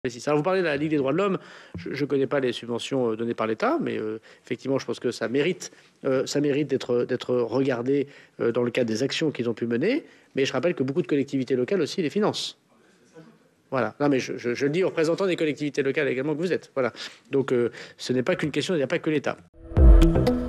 Alors vous parlez de la Ligue des droits de l'homme, je ne connais pas les subventions données par l'État, mais effectivement je pense que ça mérite d'être regardé dans le cadre des actions qu'ils ont pu mener, mais je rappelle que beaucoup de collectivités locales aussi les financent. Voilà. Non mais je le dis aux représentants des collectivités locales également que vous êtes. Voilà. Donc ce n'est pas qu'une question, il n'y a pas que l'État.